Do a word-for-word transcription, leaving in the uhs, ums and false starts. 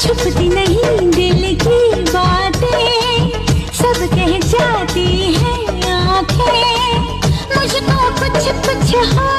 छुपती नहीं दिल की बातें, सब कह जाती हैं आंखें। मुझको कुछ कुछ हो